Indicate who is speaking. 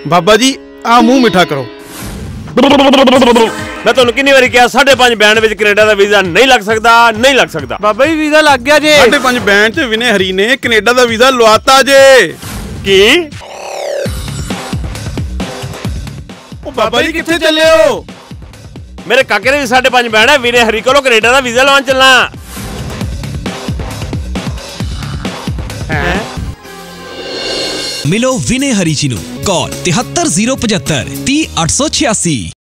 Speaker 1: बाबा जी आ मूँह मिठा करो।
Speaker 2: मैं तुहानू कितनी बारी कहा 5.5 बैंड विच कनेडा दा वीज़ा नहीं लग सकता, नहीं लग सकता।
Speaker 3: बाबा जी वीज़ा लग गया जे।
Speaker 1: 5.5 बैंड च विनय हरी ने कनेडा दा वीज़ा लवाता जे।
Speaker 2: की
Speaker 1: बाबा जी कित्थे चले हो?
Speaker 2: मेरे काके ने भी 5.5 बैंड है, विनय हरी कोलों कनेडा दा वीज़ा लवान चलना।
Speaker 4: मिलो विनय हरी जी नू कॉल 73 075 30 886।